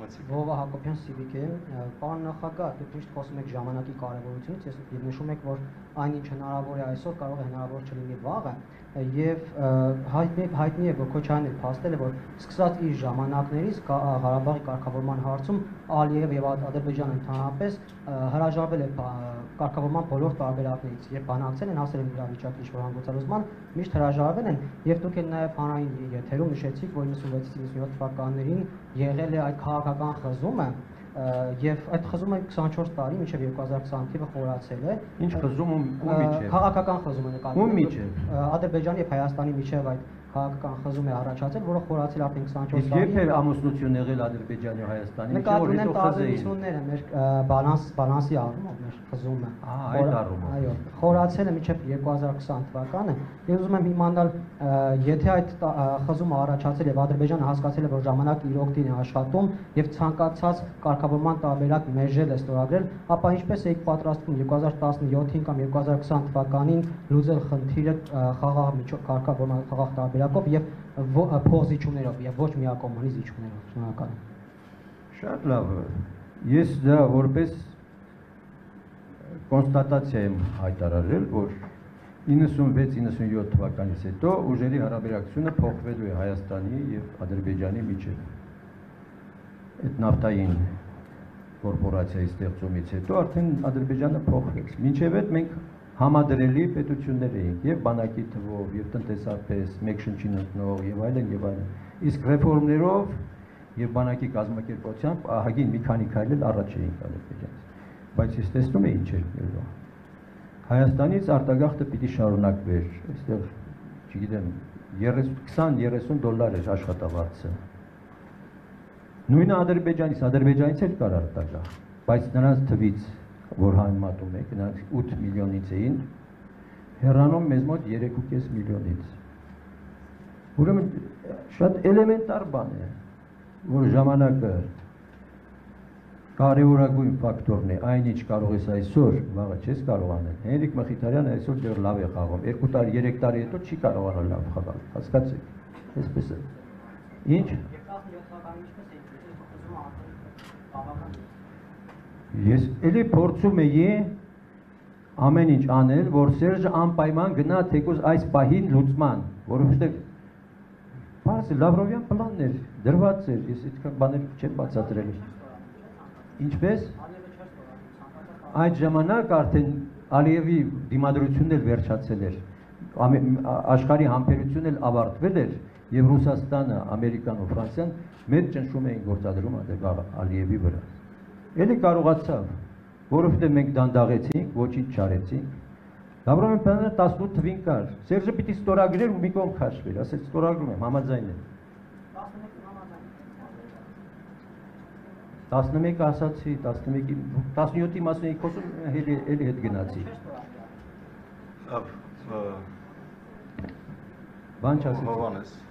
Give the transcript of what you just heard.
գնացիք։ Վովա Հակոբյան Սիվիկեն, պարոն նախագահ, դուք միշտ խոսում եք ժամանակի կարևորությունից, ես նշում եք, որ այնինչ հնարավոր է այսօր կարող է հնարավոր չլինի վաղը, եւ հայտնի է, որ Քոչարյանն փաստել է, որ սկսած իր ժամանակներից Ղարաբաղի կարգավորման հարցում Ալիևը եւ Ադրբեջանը ընդհանրապես հրաժարվել է կարգավորման բոլոր տարբերակներից եւ բանակցել են հասել են իրավիճակի ինչ-որ հանգուցալուծման, միշտ հրաժարվել են եւ դուք էլ նաեւ հանրային եթերում նշեցիք, որ 96-97 թվականներին եղել է այդ քաղաքական խզումը եւ այդ խզումը 24 տարի մինչեւ 2020 թվականը խորացել է։ Ինչ խզում ու միջև։ Քաղաքական խզումը նկատի։ Ու միջև։ Ադրբեջանի եւ Հայաստանի միջև այդ քաղաքական խզում է առաջացել, որը խորացել արդեն 24 տարի։ Իսկ երբ է ամուսնություն եղել Ադրբեջանի ու Հայաստանի միջև, նկատի որ ունեն հետո խզեին։ տարբերությունները մեր բալանսի առումով մեր խզումը։ Այդ առումով։ Այո, խորացել է մինչև 2020 թվականը։ Ես ուզում եմ իմանալ, եթե այդ խզումը առաջացել եւ Ադրբեջանը հասկացել է, որ ժամանակը իր օգտին է աշխատում եւ ցանկացած կարգավորման տարբերակ մերժել է ստորագրել, ապա ինչպես եք պատրաստվում 2017-ին կամ 2020 թվականին լուծել խնդիրը խաղաղ կարգավորման խաղաղ տարբերակով եւ փոխզիջումներով եւ ոչ միակողմանի զիջումներով։ Շնորհակալ եմ։ Շատ լավ։ Ես դա որպես կոնստատացիա եմ հայտարարել, որ 96-97 թվականից հետո ուժերի հարաբերակցությունը փոխվելու է Հայաստանի եւ Ադրբեջանի միջեւ։ Այդ նավթային կորպորացիայի ստեղծումից հետո արդեն Ադրբեջանը փոխվեց։ Մինչև այդ մենք համադրելի պետություններ էինք եւ բանակի թվով եւ տնտեսապես մեկ շնչին ընկնող եւ այլն իսկ ռեֆորմներով եւ բանակի կազմակերպությամբ ահագին մի քանի քայլ էլ առաջ էինք Ադրբեջանից, բայց ես տեսնում եմ ինչ է եղել։ Հայաստանից արտագաղթը պիտի շարունակվեր, այստեղ չգիտեմ 20-30 դոլար էր աշխատավարձը։ Նույնը Ադրբեջանից էլ կար արտագաղթ, բայց նրանց թվից որ համեմատում եք, նրանք 8 միլիոնից էին, հեռանում մեզ մոտ 3.5 միլիոնից։ Ուրեմն շատ էլեմենտար բան է, որ ժամանակը կարևորագույն ֆակտորն է, այնինչ կարող ես այսօր, վաղը չես կարող անել։ Հենրիկ Մխիթարյանը այսօր դեռ լավ է խաղում, 2 տարի, 3 տարի հետո չի կարողանալ լավ խաղալ, հասկացեք, այսպես է։ Ինչ? Ես էլի փորձում էի ամեն ինչ անել, որ Սերժը անպայման գնա թեկուզ այս պահին լուծման, որովհետև բարձր Լավրովյան պլանն էր, դրված էր, ես այդքան բաներ չեմ բացատրել։ Ինչպես? Այդ ժամանակ արդեն Ալիևի դիմադրությունն էլ վերջացել էր, աշխարհի համբերությունն էլ ավարտվել էր եւ Ռուսաստանը, Ամերիկան ու Ֆրանսիան մեծ ճնշում էին գործադրում Ալիևի վրա։ Էլի կարողացավ, որովհետև մենք դանդաղեցինք, ոչինչ չարեցինք։ Լավրովյան պլանը 18 թվին կար։ Սերժը պիտի ստորագրեր ու մի կողմ քաշվեր, ասեց ստորագրում եմ, համաձայն եմ։ 11 ասացի, 11-ի, 17-ի մասին եք խոսում, էլի հետ գնացի։ Լավ, Բան չասեցի։ Հովհաննես